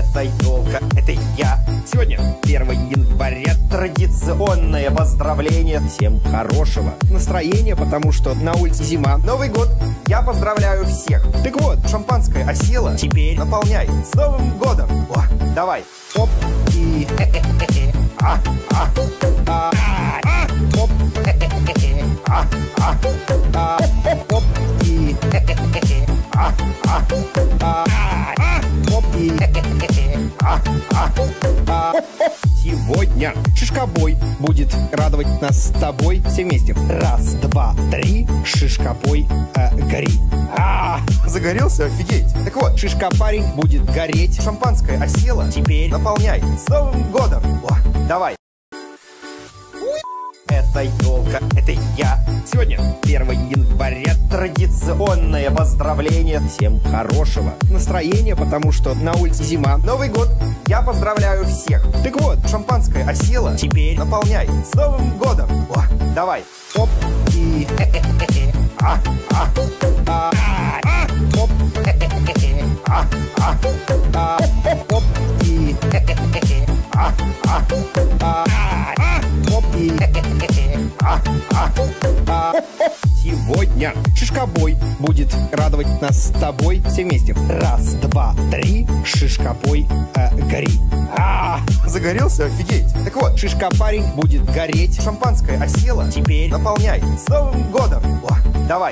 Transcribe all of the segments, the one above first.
Это елка, это я. Сегодня 1 января, традиционное поздравление. Всем хорошего настроения, потому что на улице зима. Новый год, я поздравляю всех. Так вот, шампанское осело, теперь наполняй. С Новым годом! О, давай, оп, и оп, и оп, и сегодня шишкобой будет радовать нас с тобой все вместе. Раз, два, три, шишкобой гори. Загорелся? Офигеть! Так вот, шишка-парень будет гореть. Шампанское осело, теперь наполняй. С Новым годом! О, давай! Это елка, это я. Сегодня 1 января, традиционное поздравление. Всем хорошего настроения, потому что на улице зима. Новый год, я поздравляю всех. Так вот, шампанское осело, теперь наполняй. С Новым годом! О, давай, оп, и оп, и оп, сегодня шишкобой будет радовать нас с тобой все вместе. Раз, два, три, шишкобой гори. Загорелся? Офигеть! Так вот, шишка-парень будет гореть. Шампанское осело, теперь наполняй. С Новым годом! О, давай!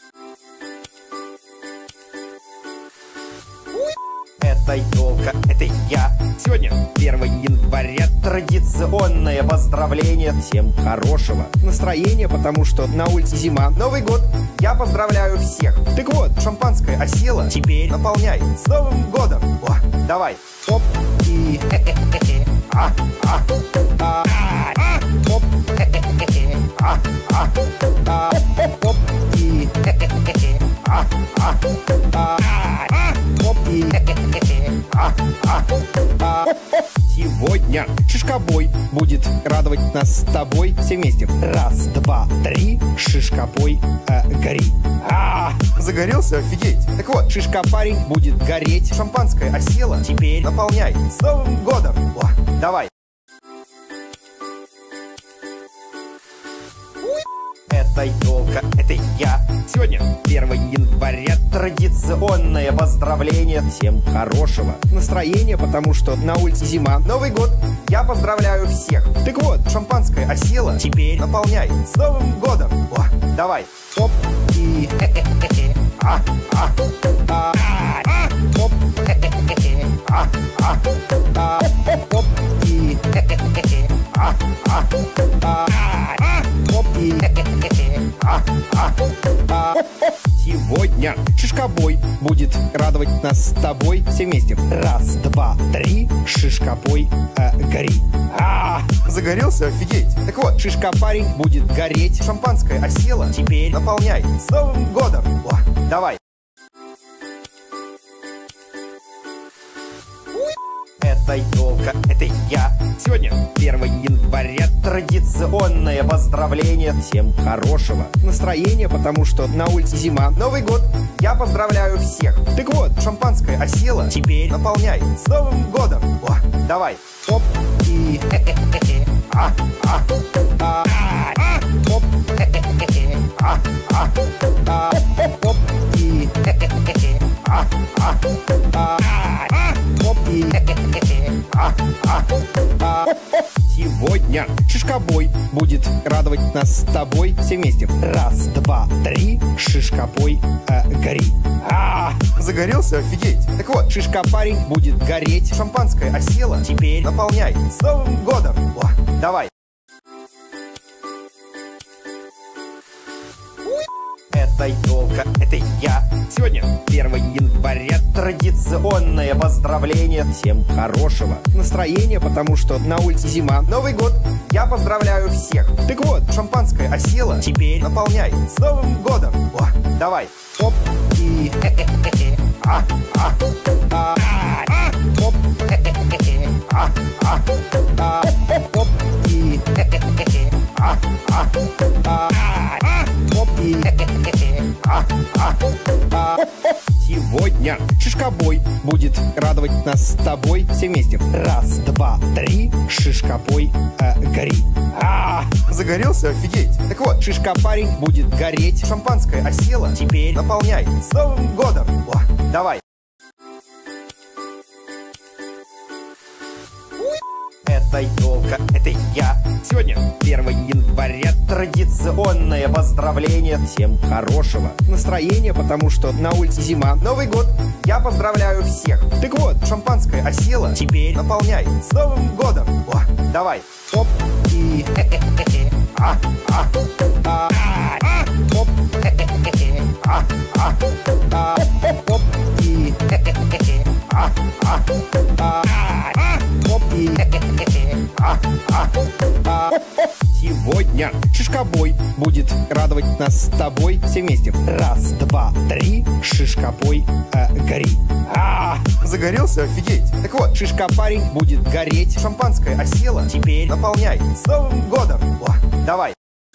Это елка, это я. Сегодня 1 января, традиционное поздравление. Всем хорошего настроения, потому что на улице зима. Новый год, я поздравляю всех. Так вот, шампанское осело, теперь наполняй. С Новым годом! О, давай, оп, и оп, и сегодня шишкобой будет радовать нас с тобой все вместе. Раз, два, три, шишкобой гори. Загорелся? Офигеть! Так вот, шишка-парень будет гореть. Шампанское осело, теперь наполняй. С Новым годом! О, давай! Это елка, это я. Сегодня 1 января, традиционное поздравление. Всем хорошего настроения, потому что на улице зима. Новый год, я поздравляю всех. Так вот, шампанское осело, теперь наполняй. С Новым годом! О, давай, оп, и оп, и сегодня шишкобой будет радовать нас с тобой все вместе. Раз, два, три, шишкобой гори. Загорелся? Офигеть! Так вот, шишка-парень будет гореть. Шампанское осело, теперь наполняй. С Новым годом! О, давай! Это елка, это я. Сегодня 1 января, традиционное поздравление. Всем хорошего настроения, потому что на улице зима. Новый год, я поздравляю всех. Так вот, шампанское осело, теперь наполняй. С Новым годом! О, давай, оп, и оп, и сегодня шишкобой будет радовать нас с тобой все вместе. Раз, два, три, шишкобой гори. Загорелся? Офигеть! Так вот, шишка-парень будет гореть. Шампанское осело, теперь наполняй. С Новым годом! О, давай! Это елка, это я. Сегодня 1 января, традиционное поздравление. Всем хорошего настроения, потому что на улице зима. Новый год, я поздравляю всех. Так вот, шампанское осело, теперь наполняй. С Новым годом! О, давай, оп, и оп, и Сегодня шишкобой будет радовать нас с тобой все вместе. Раз, два, три, шишкобой гори. Загорелся? Офигеть! Так вот, шишка-парень будет гореть. Шампанское осело. Теперь наполняй. С Новым годом! О, давай! Это елка, это я. Сегодня 1 января, традиционное поздравление. Всем хорошего настроения, потому что на улице зима. Новый год, я поздравляю всех. Так вот, шампанское осело. Теперь наполняй. С Новым годом! О, давай! Оп и оп и Сегодня шишкобой будет радовать нас с тобой все вместе. Раз, два, три, шишкобой гори. Загорелся? Офигеть! Так вот, шишка-парень будет гореть. Шампанское осело. Теперь наполняй. С Новым годом! О, давай!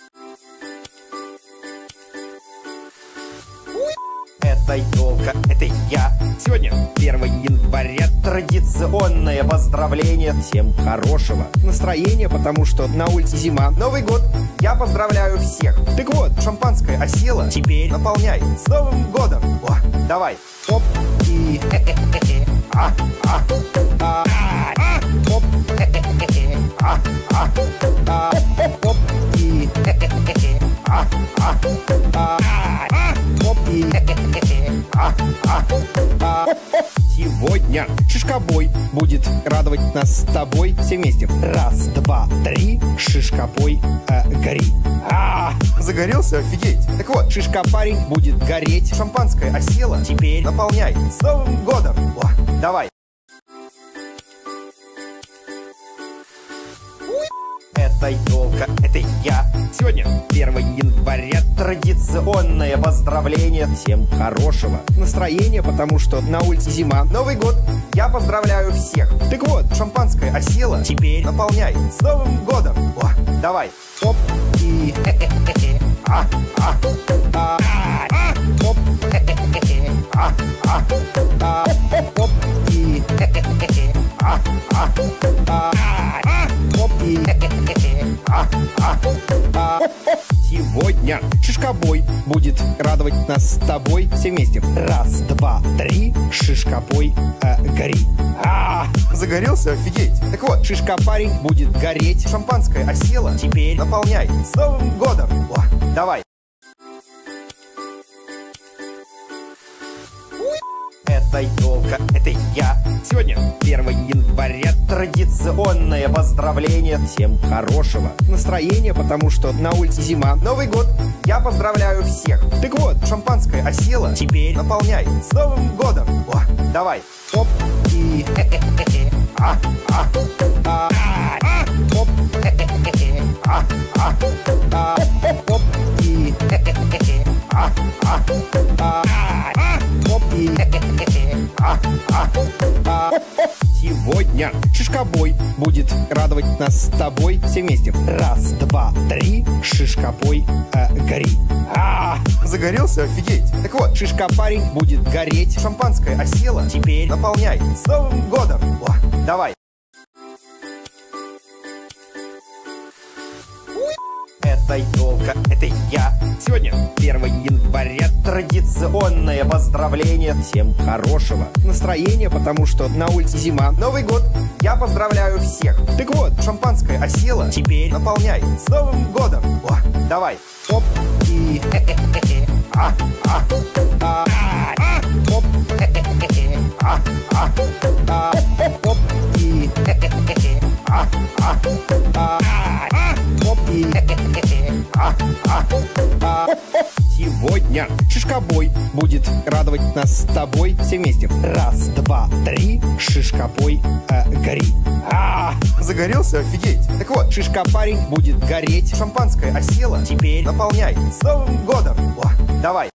Это елка, это я. Сегодня 1 января, традиционное поздравление. Всем хорошего настроения, потому что на улице зима. Новый год, я поздравляю всех. Так вот, шампанское осело. Теперь наполняй. С Новым годом! О, давай! Оп и оп и Сегодня шишкобой будет радовать нас с тобой все вместе. Раз, два, три, шишкобой гори. Загорелся? Офигеть! Так вот, шишка-парень будет гореть. Шампанское осело. Теперь наполняй. С Новым годом! О, давай! Это елка, это я. Сегодня 1 января, традиционное поздравление. Всем хорошего настроения, потому что на улице зима. Новый год, я поздравляю всех. Так вот, шампанское осело. Теперь наполняй. С Новым годом! О, давай! Оп и оп Сегодня шишкобой будет радовать нас с тобой все вместе. Раз, два, три, шишкобой гори. Загорелся? Офигеть! Так вот, шишка-парень будет гореть. Шампанское осело. Теперь наполняй. С Новым годом! О, давай! Это елка, это я. Сегодня 1 января, традиционное поздравление. Всем хорошего настроения, потому что на улице зима. Новый год, я поздравляю всех. Так вот, шампанское осело. Теперь наполняй. С Новым годом! О, давай! Оп и оп Сегодня шишкобой будет радовать нас с тобой все вместе. Раз, два, три, шишкобой гори. Загорелся? Офигеть! Так вот, шишка-парень будет гореть. Шампанское осело. Теперь наполняй. С Новым годом! О, давай! Это елка, это я. Сегодня 1 января, традиционное поздравление. Всем хорошего настроения, потому что на улице зима. Новый год, я поздравляю всех. Так вот, шампанское осело. Теперь наполняй. С Новым годом! О, давай! Оп и Сегодня шишкобой будет радовать нас с тобой все вместе. Раз, два, три, шишкобой гори. Загорелся? Офигеть! Так вот, шишка-парень будет гореть. Шампанское осело. Теперь наполняй. С Новым годом! О, давай!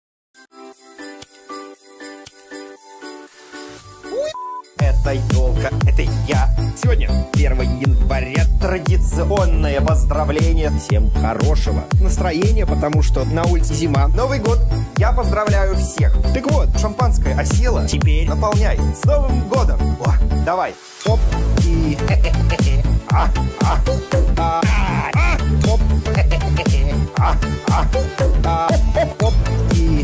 Это елка, это я. Сегодня 1 января, традиционное поздравление. Всем хорошего настроения, потому что на улице зима. Новый год, я поздравляю всех. Так вот, шампанское осела, теперь наполняй. С Новым годом! О, давай. Оп и... Оп. Оп и...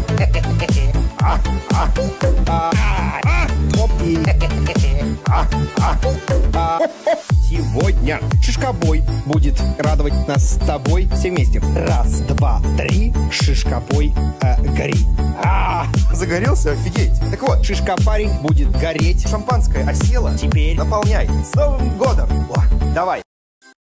Оп и... Сегодня шишкобой будет радовать нас с тобой все вместе. Раз, два, три, шишкобой, гори. Загорелся? Офигеть. Так вот, шишкопарень будет гореть. Шампанское осело, теперь наполняй. С Новым годом! О, давай.